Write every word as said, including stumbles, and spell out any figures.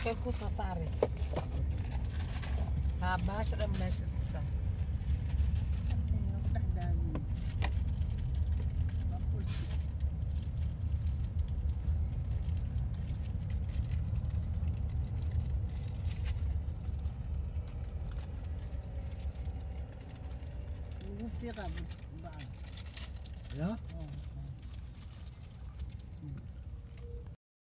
كيف كوسة صارت ها باشرة ماشي سكسة وفي غابة بعض Ja? اه